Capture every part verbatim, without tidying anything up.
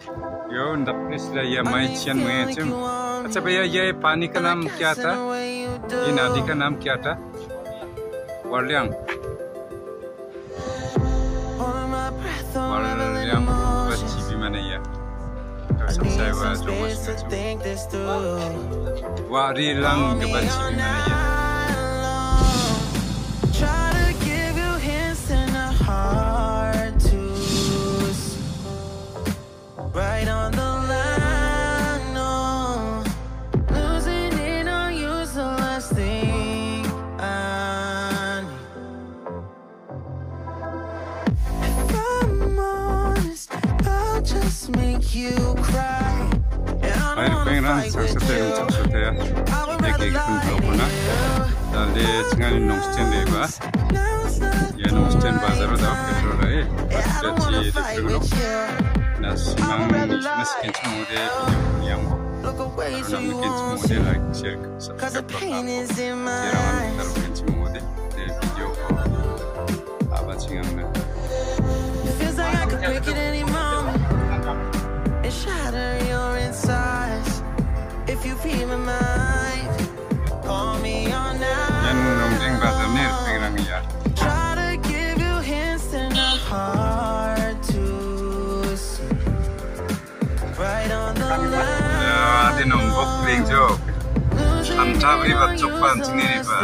यो प्लीज ये मैं चियन में चुम अच्छा भैया ये पानी का नाम क्या था ये नदी का नाम क्या था वालियांग वालियांग बच्ची भी मैंने ये तो सबसे वो जो मस्त वालियांग के बच्ची भी मैंने ये Right on the line, no. Losing it on you's the last thing I need. If I'm honest, I'll just make you cry. And I don't wanna fight with you. I would rather lie to you. 달리 증안인 농스텐 레바 예 농스텐 바자로 다 페트롤에 같이 리프로 나시망 미스나스 켄치 모델 비디오 양고 그런 켄치 모델 라이크 쉐어 서브스크라이브 제라만 다른 켄치 모델 네 비디오 아바 칭앙나 Feels like I could break it any moment and shatter your insides. If you read my mind, call me all night. 얀 농쟁 바자네 페랑이야 Try to give you hints and a hard to see. Right on the line. 야, 디 농복 링조 삼탑리 바쪽 반팅이 바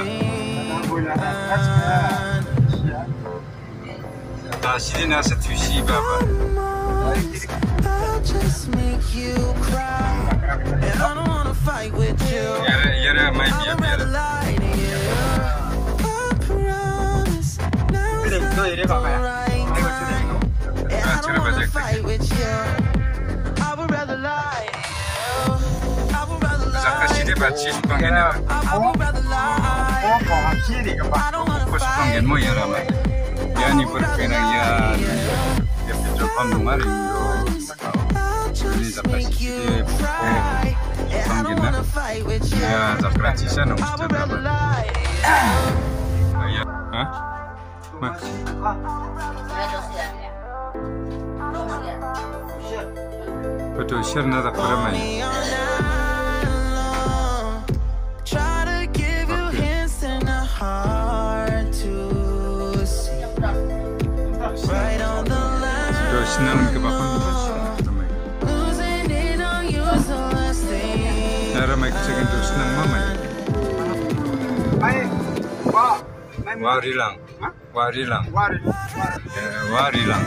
다시 나서 두시 바바 I'll just make you cry. And I don't wanna fight with you. 야래 야래 마이 비야 비야 Lie to you. I promise now's not the right time. And I don't wanna fight with you. I would rather lie to you. I would rather lie. 자카시데 바치 수강에는 I would rather lie. I don't wanna 코스강엔 fight. 뭐 야라마 야니 버페나 야 옆에 방송말이 Just make you cry. And I don't wanna fight with you. 야 자크라치샤 I would rather 농스텐 lie to you. 야 어? 뭐 그것도 시원하다 그러면 Me all night long. Try to give you hints and a hard to see. Right on the line. 저 신나는 그 바쁜 Losing it on you's the last thing. 나라 마이크 책임 또 신나는 마마이 와리랑 와리랑 와리랑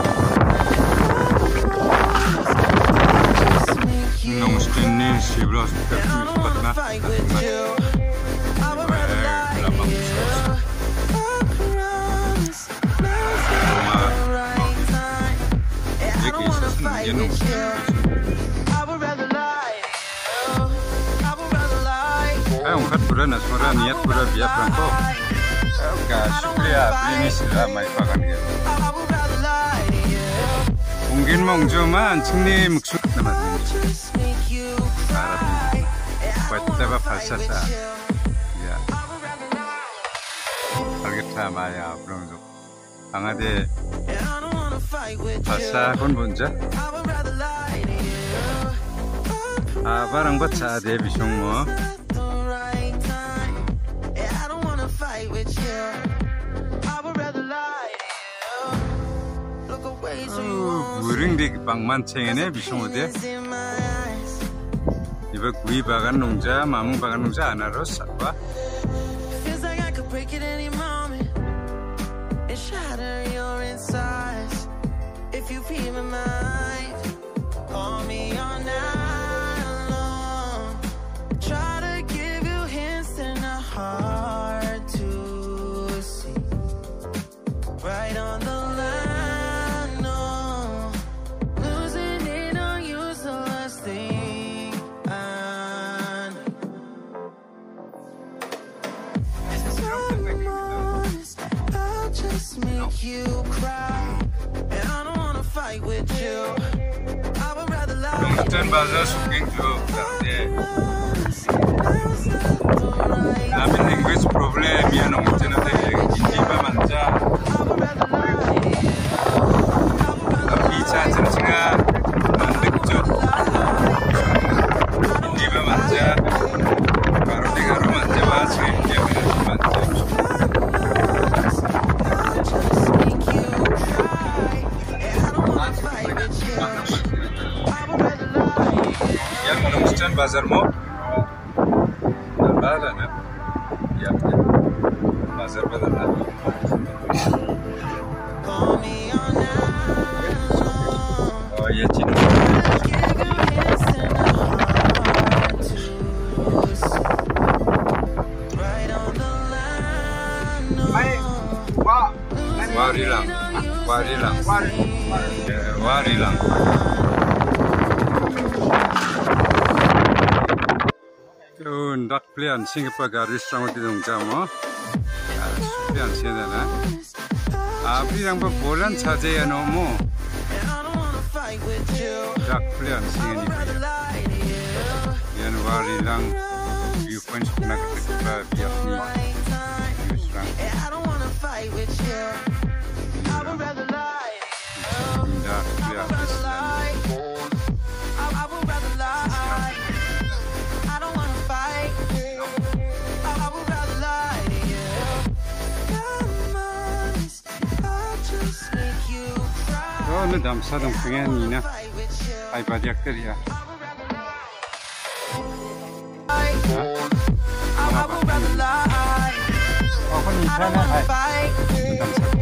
Nongstoin siblos I don't wanna fight with you. I would rather lie to you. I promise now's not the right time. And I don't wanna fight with you. I would rather lie to you. I would rather lie. Ay un khat pura na sora niat pura biya franco ka shukriya blinisila mai pagan ge I would rather lie to you. ungin mongjoman chingni muksu namat Just make you cry. Pataba falsasa ya I would rather lie. targeta maya bronzo angade And I don't wanna fight with you. falsa kon bonja I would rather lie to you. a barang bacha de bisong mo The right time. And I don't wanna fight with you. I would rather lie to you. Look away so you won't buring dik bangman chengene bisong ode see in my eyes. iba kui bagan nongja mamung bagan nongja anaro satwa Feels like I could break it any moment and shatter your insides. If you read my mind, call me all night long. Try to give you hints and a hard to see. Right on the line, no. Losing it on you's the last thing I need. If I'm honest, I'll just make you cry. And I don't wanna fight with you. I would rather lie. nongstoin baza suking to de namin language problem ya nongstoin ade hindi ba manja I would rather lie. bicha chingchinga Yang Nongstoin bazar mo, nala na, yang bazar bazar na. Oh ya Cina. Warilang, warilang, warilang. Tuh, ndak pilihan Singapura garis sama di Nongstoin, pilihan sih ada. Abi yang berbulan saja ya nomo. Ndak pilihan sih ini. Yang warilang, viewpoint nak kita biar ni. Oh, ini dalam sadang pengen ini na, ay badiak teriak. Oh, kan ini sana ay.